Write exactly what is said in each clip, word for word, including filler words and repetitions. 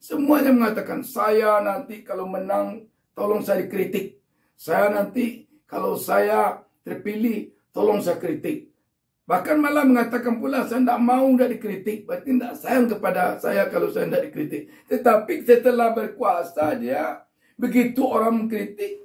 Semuanya mengatakan, saya nanti kalau menang, tolong saya dikritik. Saya nanti kalau saya terpilih, tolong saya kritik. Bahkan malah mengatakan pula, saya tidak mau tidak dikritik. Berarti tidak sayang kepada saya kalau saya tidak dikritik. Tetapi setelah berkuasa dia, begitu orang mengkritik,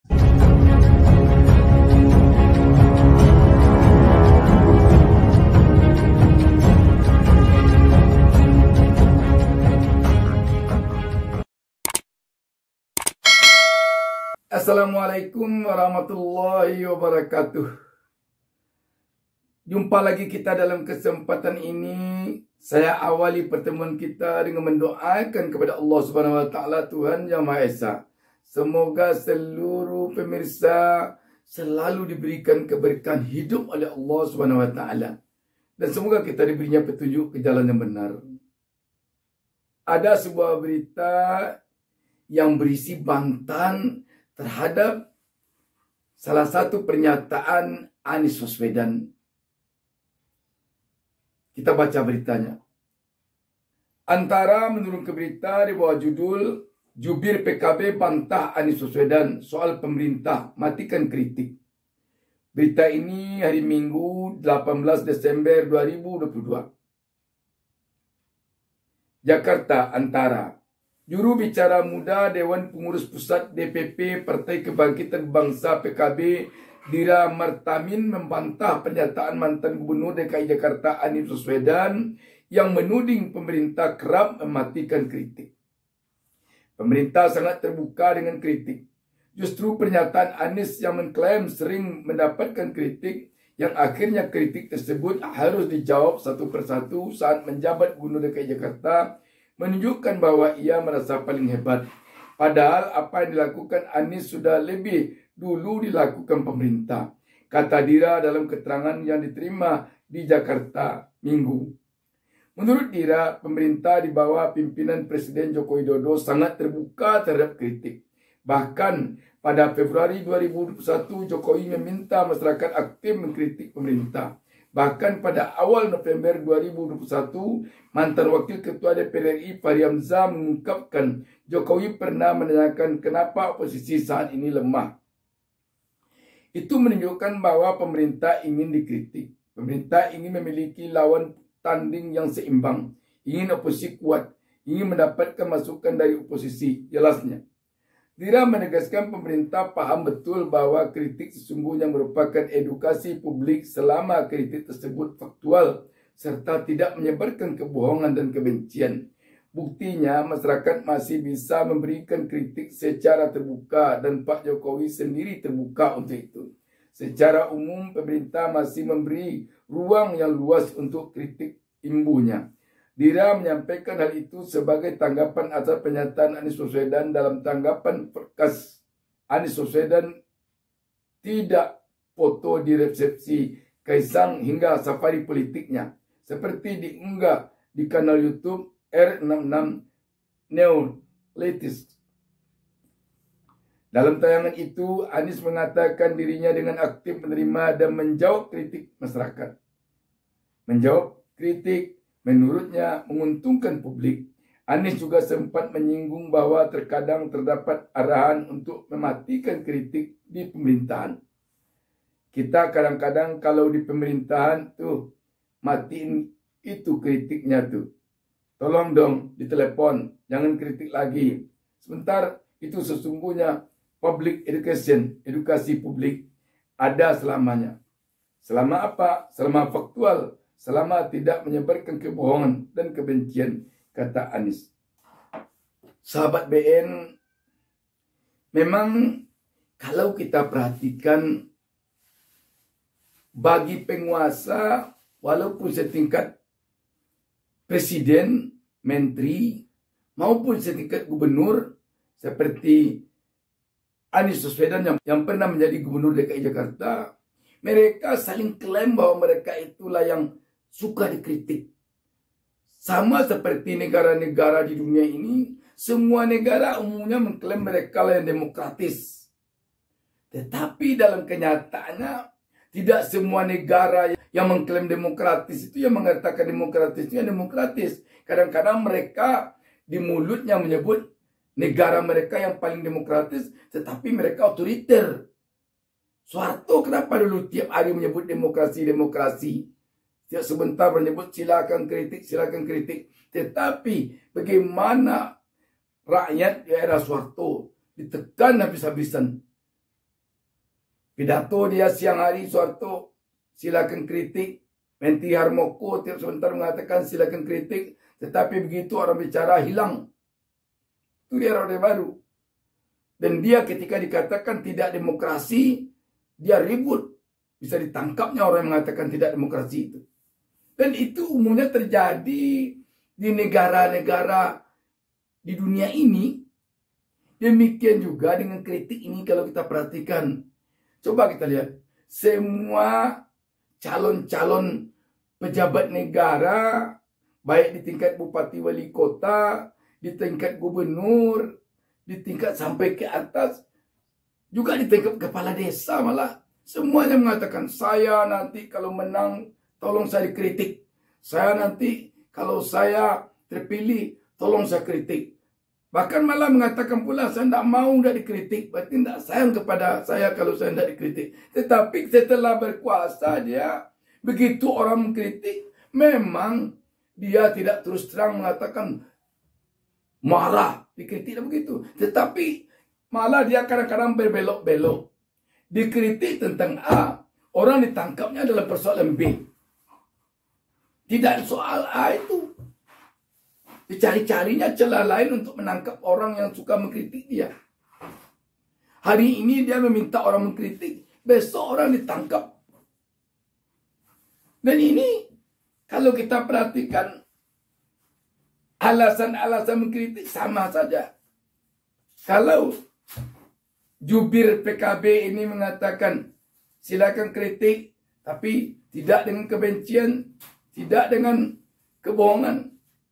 Assalamualaikum warahmatullahi wabarakatuh. Jumpa lagi kita dalam kesempatan ini. Saya awali pertemuan kita dengan mendoakan kepada Allah Subhanahu wa taala, Tuhan Yang Maha Esa. Semoga seluruh pemirsa selalu diberikan keberkahan hidup oleh Allah Subhanahu wa taala. Dan semoga kita diberinya petunjuk ke jalan yang benar. Ada sebuah berita yang berisi bantahan terhadap salah satu pernyataan Anies Baswedan. Kita baca beritanya. Antara menurun ke berita di bawah judul Jubir P K B bantah Anies Baswedan soal pemerintah, matikan kritik. Berita ini hari Minggu delapan belas Desember dua ribu dua puluh dua. Jakarta, Antara. Juru bicara muda Dewan Pengurus Pusat D P P Partai Kebangkitan Bangsa P K B, Dira Martamin, membantah pernyataan mantan Gubernur D K I Jakarta Anies Baswedan yang menuding pemerintah kerap mematikan kritik. Pemerintah sangat terbuka dengan kritik. Justru pernyataan Anies yang mengklaim sering mendapatkan kritik, yang akhirnya kritik tersebut harus dijawab satu persatu saat menjabat Gubernur D K I Jakarta, menunjukkan bahwa ia merasa paling hebat. Padahal apa yang dilakukan Anies sudah lebih dulu dilakukan pemerintah, kata Dira dalam keterangan yang diterima di Jakarta Minggu. Menurut Dira, pemerintah di bawah pimpinan Presiden Joko Widodo sangat terbuka terhadap kritik. Bahkan pada Februari dua ribu dua puluh satu, Jokowi meminta masyarakat aktif mengkritik pemerintah. Bahkan pada awal November dua ribu dua puluh satu, mantan Wakil Ketua D P R R I Fahri Hamzah mengungkapkan Jokowi pernah menanyakan kenapa oposisi saat ini lemah. Itu menunjukkan bahwa pemerintah ingin dikritik. Pemerintah ingin memiliki lawan tanding yang seimbang. Ingin oposisi kuat. Ingin mendapatkan masukan dari oposisi. Jelasnya, Dira menegaskan pemerintah paham betul bahwa kritik sesungguhnya merupakan edukasi publik selama kritik tersebut faktual serta tidak menyebarkan kebohongan dan kebencian. Buktinya masyarakat masih bisa memberikan kritik secara terbuka dan Pak Jokowi sendiri terbuka untuk itu. Secara umum pemerintah masih memberi ruang yang luas untuk kritik imbunya. Dira menyampaikan hal itu sebagai tanggapan atas pernyataan Anies Baswedan dalam tanggapan perkas Anies Baswedan tidak foto di resepsi Kaisang hingga safari politiknya, seperti diunggah di kanal YouTube R enam puluh enam Neoletis. Dalam tayangan itu, Anies mengatakan dirinya dengan aktif menerima dan menjawab kritik masyarakat. Menjawab kritik menurutnya menguntungkan publik. Anies juga sempat menyinggung bahwa terkadang terdapat arahan untuk mematikan kritik di pemerintahan. Kita kadang-kadang kalau di pemerintahan tuh matiin itu kritiknya tuh. Tolong dong ditelepon, jangan kritik lagi. Sebentar, itu sesungguhnya public education, edukasi publik ada selamanya. Selama apa? Selama faktual. Selama tidak menyebarkan kebohongan dan kebencian, kata Anies. Sahabat B N, memang kalau kita perhatikan bagi penguasa, walaupun setingkat presiden, menteri, maupun setingkat gubernur, seperti Anies Baswedan yang, yang pernah menjadi gubernur D K I Jakarta, mereka saling klaim bahwa mereka itulah yang suka dikritik. Sama seperti negara-negara di dunia ini, semua negara umumnya mengklaim mereka lah yang demokratis. Tetapi dalam kenyataannya, tidak semua negara yang mengklaim demokratis itu, yang mengatakan demokratis itu yang demokratis. Kadang-kadang mereka di mulutnya menyebut negara mereka yang paling demokratis, tetapi mereka otoriter. Soeharto kenapa dulu tiap hari menyebut demokrasi-demokrasi? Tiap sebentar menyebut silakan kritik, silakan kritik. Tetapi bagaimana rakyat di era Soeharto ditekan habis-habisan. Pidato dia siang hari Soeharto, silakan kritik. Menteri Harmoko tiap sebentar mengatakan silakan kritik. Tetapi begitu orang bicara hilang. Itu dia Orde Baru. Dan dia ketika dikatakan tidak demokrasi, dia ribut. Bisa ditangkapnya orang yang mengatakan tidak demokrasi itu. Dan itu umumnya terjadi di negara-negara di dunia ini. Demikian juga dengan kritik ini kalau kita perhatikan. Coba kita lihat. Semua calon-calon pejabat negara, baik di tingkat bupati wali kota, di tingkat gubernur, di tingkat sampai ke atas, juga di tingkat kepala desa malah. Semuanya mengatakan, saya nanti kalau menang, tolong saya dikritik. Saya nanti kalau saya terpilih, tolong saya kritik. Bahkan malah mengatakan pula, saya tidak mau tidak dikritik. Berarti tidak sayang kepada saya kalau saya tidak dikritik. Tetapi setelah berkuasa dia, begitu orang mengkritik, memang dia tidak terus terang mengatakan marah, dikritik dan begitu. Tetapi malah dia kadang-kadang berbelok-belok. Dikritik tentang A, orang ditangkapnya dalam persoalan B. Tidak soal A itu. Dicari-carinya celah lain untuk menangkap orang yang suka mengkritik dia. Hari ini dia meminta orang mengkritik, besok orang ditangkap. Dan ini kalau kita perhatikan alasan-alasan mengkritik sama saja. Kalau jubir P K B ini mengatakan silakan kritik, tapi tidak dengan kebencian, tidak dengan kebohongan.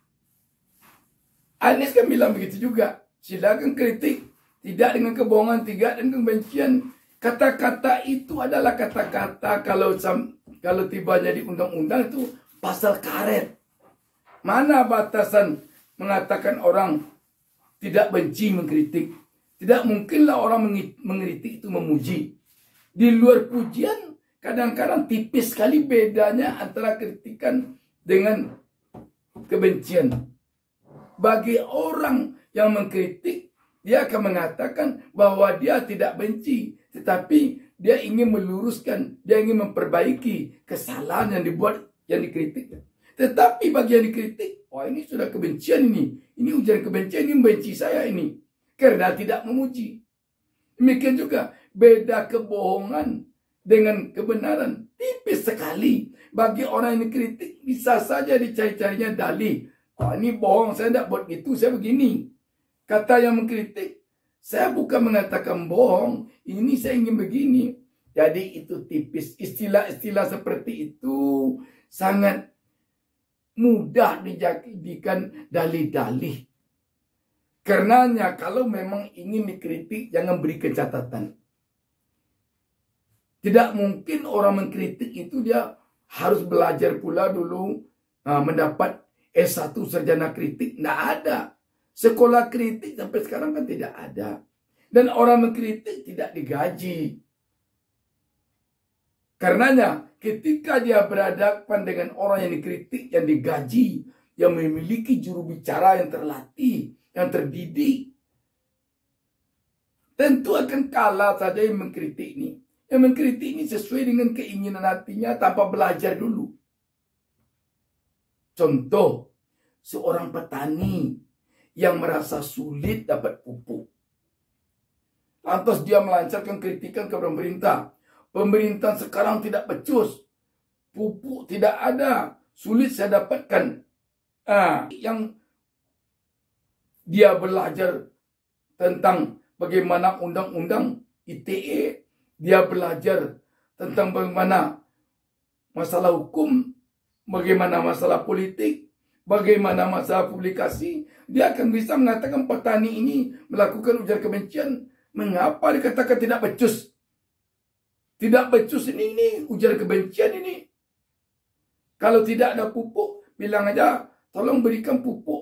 Anies kan bilang begitu juga. Silakan kritik, tidak dengan kebohongan, tidak dengan kebencian. Kata-kata itu adalah kata-kata kalau kalau tiba jadi undang-undang itu pasal karet. Mana batasan mengatakan orang tidak benci mengkritik? Tidak mungkinlah orang mengkritik itu memuji. Di luar pujian, kadang-kadang tipis sekali bedanya antara kritikan dengan kebencian. Bagi orang yang mengkritik, dia akan mengatakan bahwa dia tidak benci, tetapi dia ingin meluruskan, dia ingin memperbaiki kesalahan yang dibuat, yang dikritik. Tetapi bagi yang dikritik, wah ini sudah kebencian ini, ini ujian kebencian, ini membenci saya ini, karena tidak memuji. Demikian juga beda kebohongan dengan kebenaran, tipis sekali. Bagi orang yang dikritik, bisa saja dicari-carinya dalih. Oh, ini bohong, saya tidak buat gitu, saya begini. Kata yang mengkritik, saya bukan mengatakan bohong, ini saya ingin begini. Jadi itu tipis. Istilah-istilah seperti itu sangat mudah dijadikan dalih-dalih. Karenanya kalau memang ingin dikritik, jangan beri catatan. Tidak mungkin orang mengkritik itu dia harus belajar pula dulu uh, mendapat S satu sarjana kritik. Tidak ada. Sekolah kritik sampai sekarang kan tidak ada. Dan orang mengkritik tidak digaji. Karenanya ketika dia berhadapan dengan orang yang dikritik, yang digaji, yang memiliki juru bicara yang terlatih, yang terdidik, tentu akan kalah saja yang mengkritik ini. Yang mengkritik ini sesuai dengan keinginan hatinya tanpa belajar dulu. Contoh, seorang petani yang merasa sulit dapat pupuk. Lantas dia melancarkan kritikan ke pemerintah. Pemerintah sekarang tidak becus. Pupuk tidak ada. Sulit saya dapatkan. Ah, yang dia belajar tentang bagaimana undang-undang I T E. Dia belajar tentang bagaimana masalah hukum, bagaimana masalah politik, bagaimana masalah publikasi. Dia akan bisa mengatakan petani ini melakukan ujaran kebencian. Mengapa dikatakan tidak becus? Tidak becus ini, ini ujaran kebencian ini. Kalau tidak ada pupuk, bilang aja, tolong berikan pupuk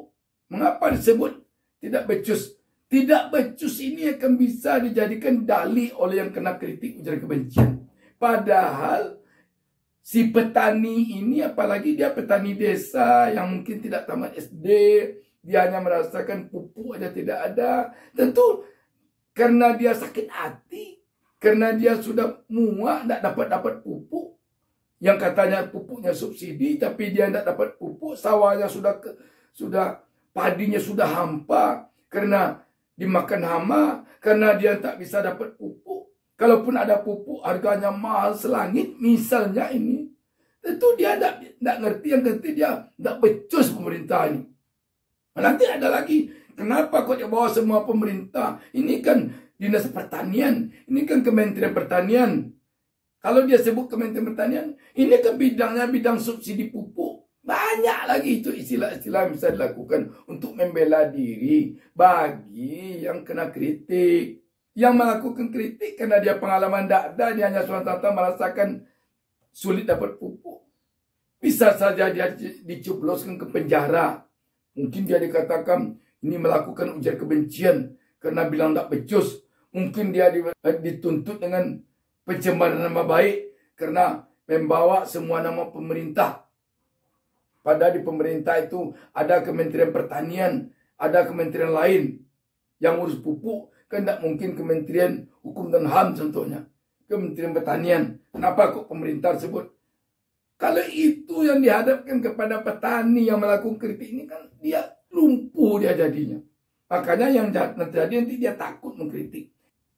Mengapa disebut tidak becus? Tidak becus ini akan bisa dijadikan dalih oleh yang kena kritik ujaran kebencian. Padahal si petani ini, apalagi dia petani desa yang mungkin tidak tamat S D, dia hanya merasakan pupuk aja tidak ada. Tentu karena dia sakit hati, karena dia sudah muak tidak dapat dapat pupuk, yang katanya pupuknya subsidi, tapi dia tidak dapat pupuk, sawahnya sudah ke, sudah padinya sudah hampa karena dimakan hama, karena dia tak bisa dapat pupuk. Kalaupun ada pupuk, harganya mahal selangit, misalnya ini. Tentu dia tidak ngerti, yang ngerti dia tidak becus pemerintah ini. Nanti ada lagi, kenapa kok dia bawa semua pemerintah? Ini kan Dinas Pertanian, ini kan Kementerian Pertanian. Kalau dia sebut Kementerian Pertanian, ini kan bidangnya bidang subsidi pupuk. Banyak lagi itu istilah-istilah bisa dilakukan untuk membela diri bagi yang kena kritik. Yang melakukan kritik karena dia pengalaman tidak ada, dia hanya semata-mata merasakan sulit dapat pupuk. Bisa saja dia dicubloskan ke penjara. Mungkin dia dikatakan ini melakukan ujaran kebencian karena bilang tidak becus. Mungkin dia dituntut dengan pencemaran nama baik karena membawa semua nama pemerintah. Padahal di pemerintah itu ada Kementerian Pertanian, ada kementerian lain yang urus pupuk. Kan tidak mungkin Kementerian Hukum dan H A M contohnya. Kementerian Pertanian. Kenapa kok pemerintah sebut? Kalau itu yang dihadapkan kepada petani yang melakukan kritik ini, kan dia lumpuh dia jadinya. Makanya yang terjadi nanti dia takut mengkritik.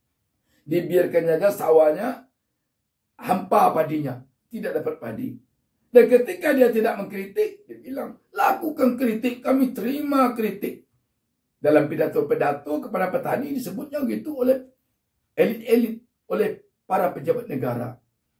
Dibiarkan saja sawahnya hampa padinya, tidak dapat padi. Dan ketika dia tidak mengkritik, dia bilang, lakukan kritik, kami terima kritik. Dalam pidato-pidato kepada petani disebutnya gitu oleh elit-elit, oleh para pejabat negara.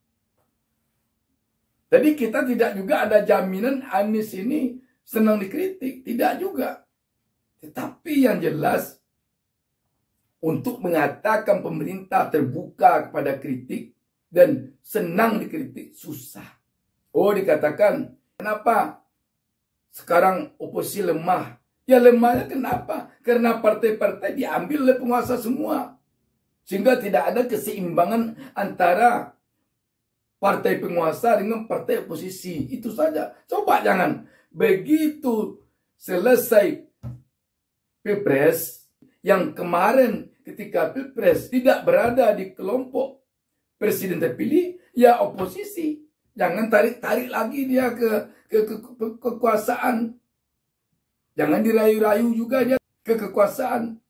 Jadi kita tidak juga ada jaminan Anies ini senang dikritik. Tidak juga. Tetapi yang jelas, untuk mengatakan pemerintah terbuka kepada kritik dan senang dikritik, susah. Oh, dikatakan, kenapa sekarang oposisi lemah? Ya lemahnya kenapa? Karena partai-partai diambil oleh penguasa semua. Sehingga tidak ada keseimbangan antara partai penguasa dengan partai oposisi. Itu saja. Coba jangan. Begitu selesai Pilpres, yang kemarin ketika Pilpres tidak berada di kelompok presiden terpilih, ya oposisi. Jangan tarik-tarik lagi dia ke, ke, ke, ke kekuasaan. Jangan dirayu-rayu juga dia ke kekuasaan.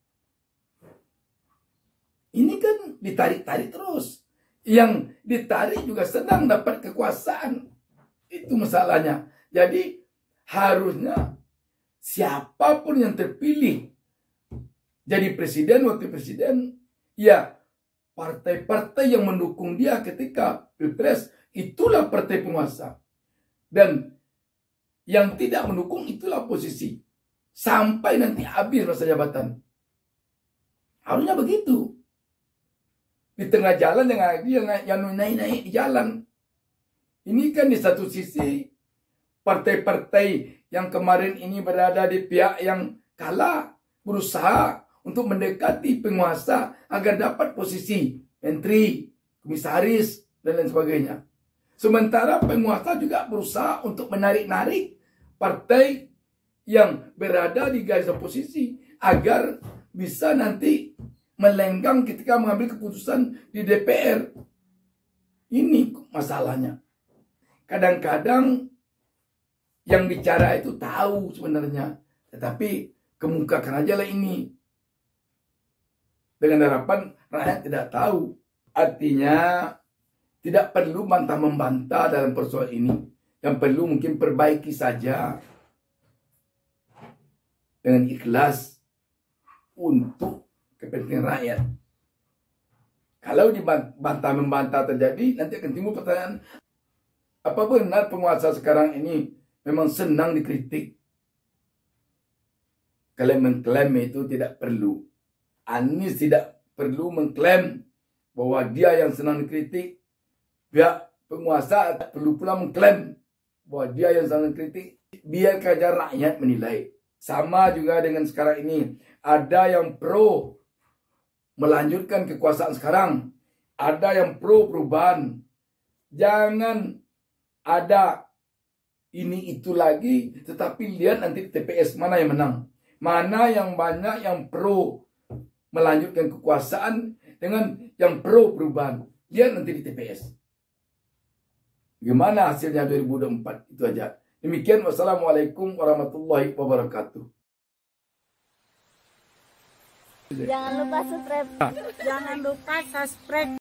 Ini kan ditarik-tarik terus. Yang ditarik juga sedang dapat kekuasaan. Itu masalahnya. Jadi harusnya siapapun yang terpilih jadi presiden, wakil presiden, ya partai-partai yang mendukung dia ketika Pilpres, itulah partai penguasa. Dan yang tidak mendukung itulah oposisi. Sampai nanti habis masa jabatan. Harusnya begitu. Di tengah jalan yang yang naik-naik di jalan. Ini kan di satu sisi partai-partai yang kemarin ini berada di pihak yang kalah, berusaha untuk mendekati penguasa agar dapat posisi menteri, komisaris, dan lain sebagainya. Sementara penguasa juga berusaha untuk menarik-narik partai yang berada di garis oposisi agar bisa nanti melenggang ketika mengambil keputusan di D P R. Ini masalahnya. Kadang-kadang yang bicara itu tahu sebenarnya, tetapi kemukakan aja lah ini. Dengan harapan rakyat tidak tahu. Artinya tidak perlu bantah-membantah dalam persoalan ini. Yang perlu mungkin perbaiki saja dengan ikhlas untuk kepentingan rakyat. Kalau dibantah-membantah terjadi, nanti akan timbul pertanyaan, apa benar penguasa sekarang ini memang senang dikritik? Kalian mengklaim itu tidak perlu. Anies tidak perlu mengklaim bahwa dia yang senang dikritik. Pihak penguasa tak perlu pula mengklaim bahwa dia yang senang dikritik. Biar saja rakyat menilai. Sama juga dengan sekarang ini. Ada yang pro melanjutkan kekuasaan sekarang. Ada yang pro perubahan. Jangan ada ini itu lagi, tetapi lihat nanti T P S mana yang menang. Mana yang banyak yang pro melanjutkan kekuasaan dengan yang pro perubahan. Lihat nanti di T P S. Gimana hasilnya dua ribu dua puluh empat, itu aja. Demikian, wassalamualaikum warahmatullahi wabarakatuh. Jangan lupa subscribe. Jangan lupa subscribe.